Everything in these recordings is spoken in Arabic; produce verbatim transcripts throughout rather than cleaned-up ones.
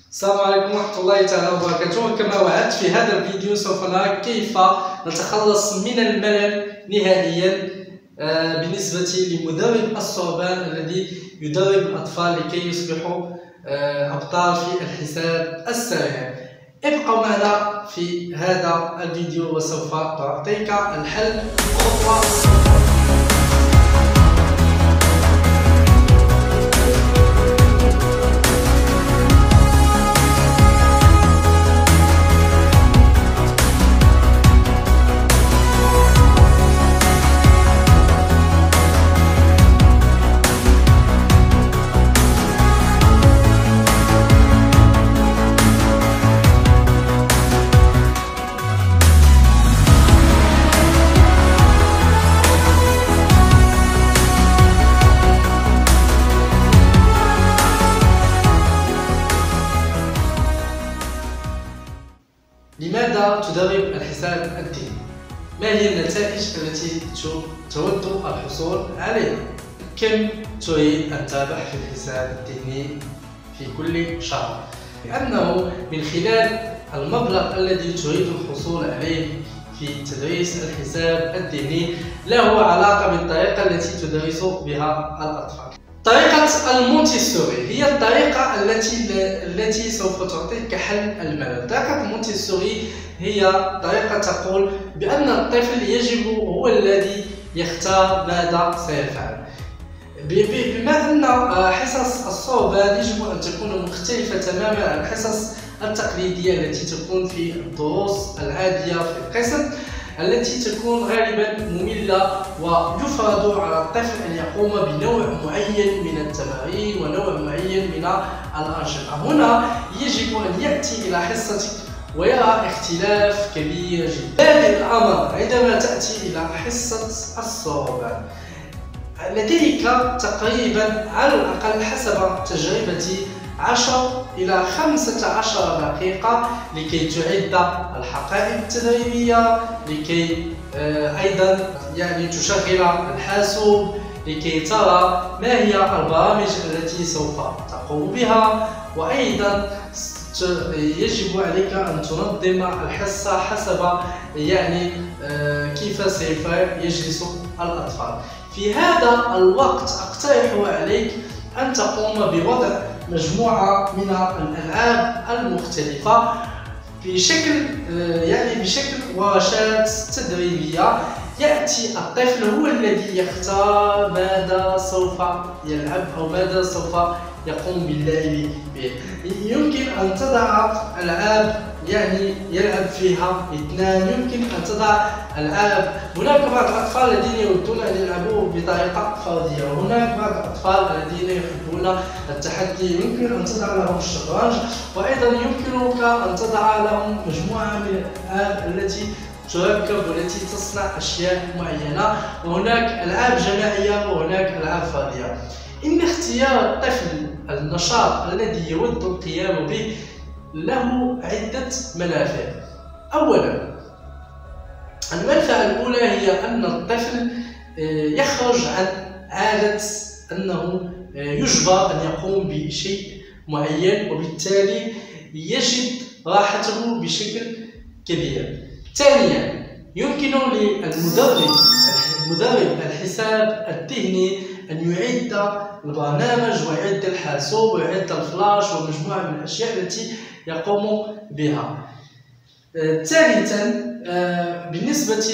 السلام عليكم ورحمة الله تعالى وبركاته. كما وعدت في هذا الفيديو سوف نرى كيف نتخلص من الملل نهائيا بالنسبة لمدرب السوروبان الذي يدرب الأطفال لكي يصبحوا أبطال في الحساب السريع. ابقوا معنا في هذا الفيديو وسوف نعطيك الحل خطوة لماذا تدرب الحساب الذهني؟ ما هي النتائج التي تود الحصول عليها؟ كم تريد أن تربح في الحساب الذهني في كل شهر؟ لأنه من خلال المبلغ الذي تريد الحصول عليه في تدريس الحساب الذهني له علاقة بالطريقة التي تدرس بها الأطفال. طريقة المونتيسوري هي الطريقة التي التي سوف تعطيك حل الملل. طريقة المونتيسوري هي طريقة تقول بأن الطفل يجب هو الذي يختار ماذا سيفعل. بما أن حصص السوروبان يجب أن تكون مختلفة تماما عن الحصص التقليدية التي تكون في الدروس العادية في القسم، التي تكون غالبا مملة ويفرض على الطفل أن يقوم بنوع معين من التمارين ونوع معين من الأنشطة. هنا يجب أن يأتي إلى حصتك ويرى اختلاف كبير جدا. بادئ الأمر عندما تأتي إلى حصة السوروبان لديك تقريبا على الأقل حسب تجربتي عشر إلى خمسة عشر دقيقة لكي تعد الحقائب التدريبية، لكي أيضا يعني تشغل الحاسوب، لكي ترى ما هي البرامج التي سوف تقوم بها، وأيضا يجب عليك أن تنظم الحصة حسب يعني كيف سوف يجلس الأطفال. في هذا الوقت أقترح عليك أن تقوم بوضع مجموعة من الألعاب المختلفة بشكل يعني بشكل ورشات تدريبية. يأتي الطفل هو الذي يختار ماذا سوف يلعب أو ماذا سوف يقوم باللعب به. يمكن أن تضع ألعاب يعني يلعب فيها اثنان، يمكن أن تضع ألعاب. هناك بعض الأطفال الذين يودون أن يلعبوا بطريقة فردية، وهناك بعض الأطفال الذين يحبون التحدي، يمكن أن تضع لهم الشطرنج، وأيضا يمكنك أن تضع لهم مجموعة من الألعاب التي تركب والتي تصنع أشياء معينة، وهناك ألعاب جماعية وهناك ألعاب فردية. إن اختيار الطفل النشاط الذي يود القيام به له عدة منافع. أولا، المنفعة الأولى هي أن الطفل يخرج عن عادة أنه يجبر أن يقوم بشيء معين، وبالتالي يجد راحته بشكل كبير. ثانيا، يمكن للمدرب مدرب الحساب الذهني أن يعد البرنامج ويعد الحاسوب ويعد الفلاش ومجموعة من الأشياء التي يقوم بها. ثالثا، بالنسبة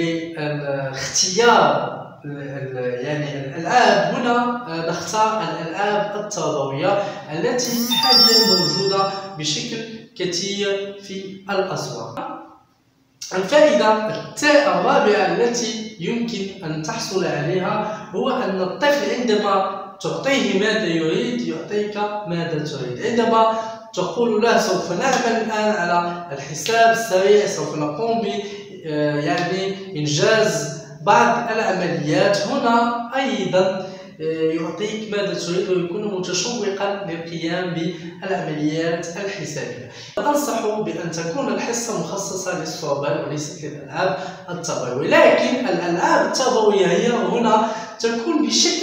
لاختيار يعني الألعاب، هنا نختار الألعاب التربوية التي حاليا موجودة بشكل كثير في الأسواق. الفائدة الرابعة التي يمكن أن تحصل عليها هو أن الطفل عندما تعطيه ماذا يريد يعطيك ماذا تريد. عندما تقول له سوف نعمل الآن على الحساب السريع، سوف نقوم ب يعني إنجاز بعض العمليات، هنا أيضا يعطيك ماذا تريد ويكون متشوقا للقيام بالعمليات الحسابية. أنصح بأن تكون الحصة مخصصة للسوروبان وليست للألعاب التربوية، ولكن الألعاب التربوية هي هنا تكون بشكل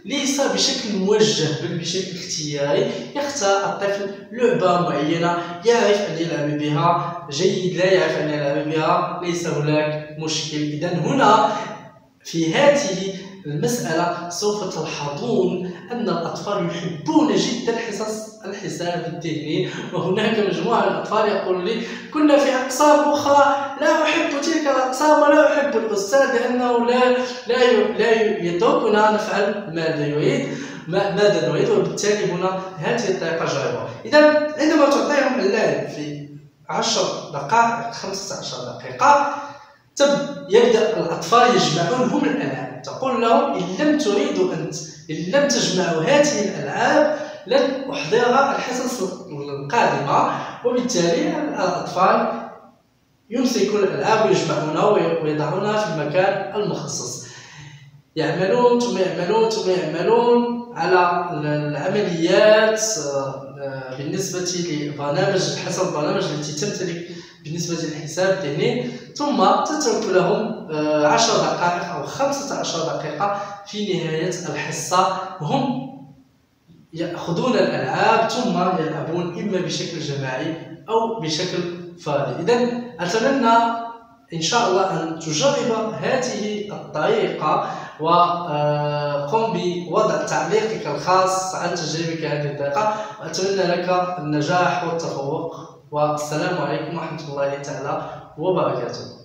ليس بشكل موجه بل بشكل اختياري. يختار الطفل لعبة معينة يعرف أن يلعب بها جيد، لا يعرف أن يلعب بها ليس هناك مشكل. إذا هنا في هذه المسألة سوف تلحظون أن الأطفال يحبون جدا حصص الحساب الذهني. وهناك مجموعة من الأطفال يقول لي كنا في أقسام أخرى لا أحب تلك الأقسام ولا أحب الأستاذ لأنه لا لا لا يتركنا نفعل ماذا يريد ماذا نريد، وبالتالي هنا هذه الطريقة جيدة. إذا عندما تعطيهم اللعب في عشر دقائق خمسة عشر دقيقة يبدأ الأطفال يجمعون هم الألعاب. تقول لهم إن لم تريدوا أنت إن لم تجمعوا هذه الألعاب لن أحضر الحصص القادمة. وبالتالي الأطفال يمسكون الألعاب ويجمعونها ويضعونها في المكان المخصص. يعملون ثم يعملون ثم يعملون على العمليات بالنسبة لبرنامج حسب البرنامج التي تمتلك بالنسبة للحساب الذهني، ثم تترك لهم عشر دقائق أو خمسة عشر دقيقة في نهاية الحصة هم يأخذون الألعاب ثم يلعبون إما بشكل جماعي أو بشكل فردي. إذن أتمنى إن شاء الله أن تجرب هذه الطريقة وقم بوضع تعليقك الخاص عن تجربك هذه الطريقة، وأتمنى لك النجاح والتفوق. والسلام عليكم ورحمة الله تعالى وبركاته.